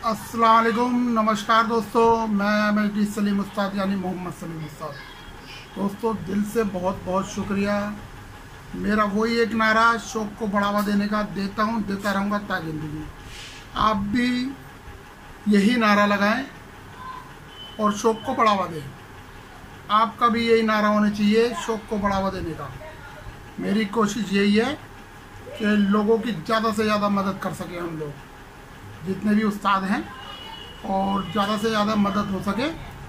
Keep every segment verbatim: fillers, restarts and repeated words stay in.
अस्सलाम वालेकुम, नमस्कार दोस्तों। मैं मैं सलीम उस्ताद यानी मोहम्मद सलीम उस्ताद। दोस्तों दिल से बहुत बहुत शुक्रिया। मेरा वही एक नारा शौक़ को बढ़ावा देने का, देता हूँ, देता रहूँगा ता ज़िंदगी। आप भी यही नारा लगाएं और शौक़ को बढ़ावा दें। आपका भी यही नारा होना चाहिए, शौक़ को बढ़ावा देने का। मेरी कोशिश यही है कि लोगों की ज़्यादा से ज़्यादा मदद कर सकें हम लोग, जितने भी उस्ताद हैं, और ज़्यादा से ज़्यादा मदद हो सके।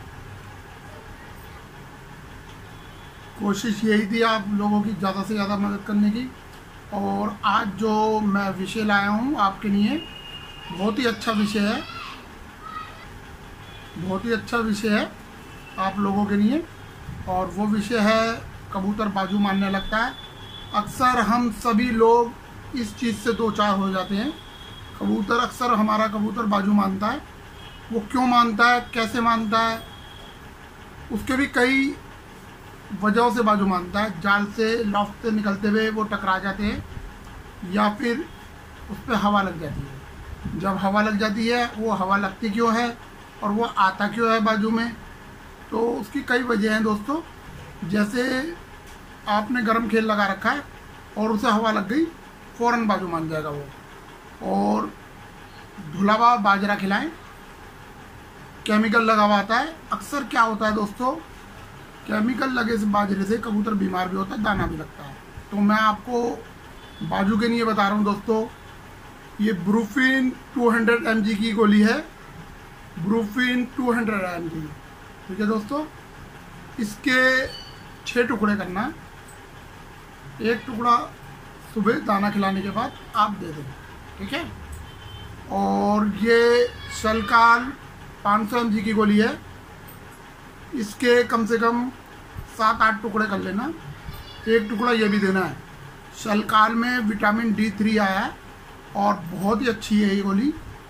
कोशिश यही थी आप लोगों की ज़्यादा से ज़्यादा मदद करने की। और आज जो मैं विषय लाया हूँ आपके लिए, बहुत ही अच्छा विषय है, बहुत ही अच्छा विषय है आप लोगों के लिए। और वो विषय है कबूतर बाजू मारने लगता है। अक्सर हम सभी लोग इस चीज़ से दो चार हो जाते हैं। कबूतर अक्सर हमारा कबूतर बाजू मानता है। वो क्यों मानता है, कैसे मानता है, उसके भी कई वजहों से बाजू मानता है। जाल से, लॉफ्ट से निकलते हुए वो टकरा जाते हैं, या फिर उस पर हवा लग जाती है। जब हवा लग जाती है, वो हवा लगती क्यों है और वो आता क्यों है बाजू में, तो उसकी कई वजह हैं दोस्तों। जैसे आपने गर्म खेल लगा रखा है और उसे हवा लग गई, फ़ौरन बाजू मान जाएगा वो। और धुला हुआ बाजरा खिलाएं, केमिकल लगा हुआ आता है। अक्सर क्या होता है दोस्तों, केमिकल लगे से बाजरे से कबूतर बीमार भी होता है, दाना भी लगता है। तो मैं आपको बाजू के लिए बता रहा हूँ दोस्तों। ये Brufen two hundred M G की गोली है, Brufen two hundred M G. ठीक है दोस्तों, इसके छः टुकड़े करना। एक टुकड़ा सुबह दाना खिलाने के बाद आप दे दें, ठीक है। और ये शलकाल पाँच सौ एम जी की गोली है, इसके कम से कम सात आठ टुकड़े कर लेना। एक टुकड़ा ये भी देना है। शलकाल में विटामिन डी थ्री आया है और बहुत ही अच्छी है ये गोली,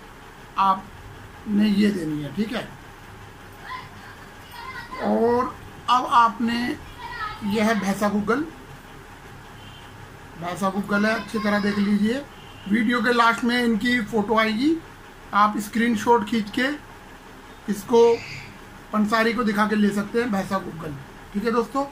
आपने ये देनी है, ठीक है। और अब आपने, यह है भैंसा गुग्गल, भैंसा गुग्गल है, अच्छी तरह देख लीजिए। वीडियो के लास्ट में इनकी फ़ोटो आएगी, आप स्क्रीनशॉट खींच के इसको पंसारी को दिखा के ले सकते हैं, भैंसा गुग्गल, ठीक है दोस्तों।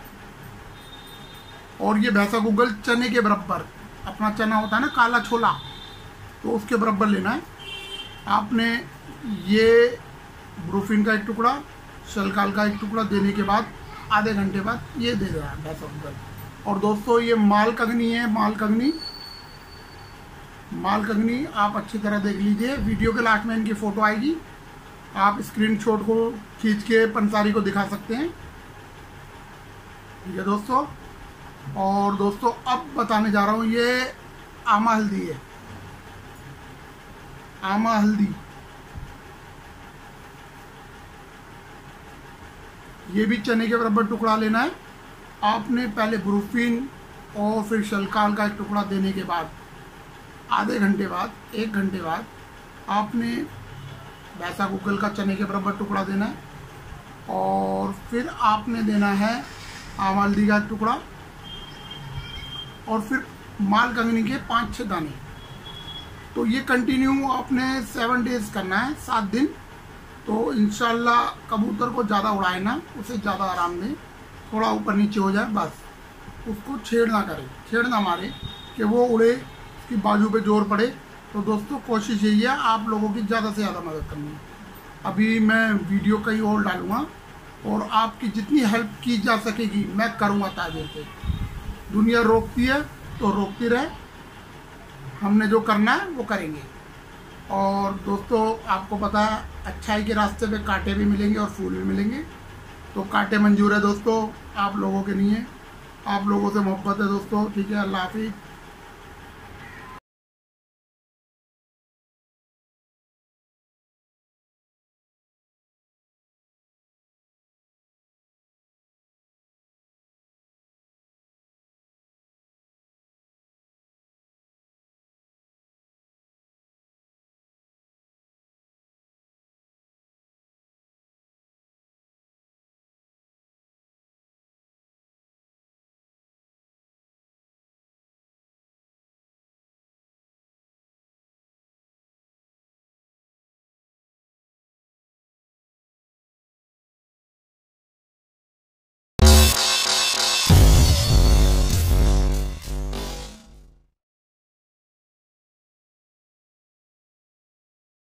और ये भैंसा गुग्गल चने के बराबर, अपना चना होता है ना काला छोला, तो उसके बराबर लेना है आपने। ये ब्रूफिन का एक टुकड़ा, शलकाल का एक टुकड़ा देने के बाद आधे घंटे बाद ये दे देना है भैंसा गुग्गल। और दोस्तों ये माल कगनी है, माल कगनी, माल कगनी आप अच्छी तरह देख लीजिए। वीडियो के लास्ट में इनकी फ़ोटो आएगी, आप स्क्रीनशॉट को खींच के पंसारी को दिखा सकते हैं, ठीक है दोस्तों। और दोस्तों अब बताने जा रहा हूँ, ये आमा हल्दी है, आमा हल्दी। ये भी चने के बराबर टुकड़ा लेना है आपने। पहले ब्रूफिन और फिर शलकाल का एक टुकड़ा देने के बाद आधे घंटे बाद, एक घंटे बाद आपने भैंसा गुग्गल का चने के बराबर टुकड़ा देना है। और फिर आपने देना है आमा हल्दी का टुकड़ा, और फिर माल कंगनी के पाँच छः दाने। तो ये कंटिन्यू आपने सेवन डेज करना है, सात दिन। तो इंशाल्लाह कबूतर को ज़्यादा उड़ाए ना, उसे ज़्यादा आराम दें, थोड़ा ऊपर नीचे हो जाए बस, उसको छेड़ ना करें, छेड़ ना मारे कि वो उड़े, उसकी बाजू पे जोर पड़े। तो दोस्तों कोशिश यही है आप लोगों की ज़्यादा से ज़्यादा मदद करनी है। अभी मैं वीडियो कहीं और डालूँगा और आपकी जितनी हेल्प की जा सकेगी मैं करूँगा ताज़े से। दुनिया रोकती है तो रोकती रहे, हमने जो करना है वो करेंगे। और दोस्तों आपको पता है अच्छाई के रास्ते पे कांटे भी मिलेंगे और फूल भी मिलेंगे, तो कांटे मंजूर है दोस्तों आप लोगों के लिए। आप लोगों से मोहब्बत है दोस्तों, ठीक है। अल्लाह हाफिज़।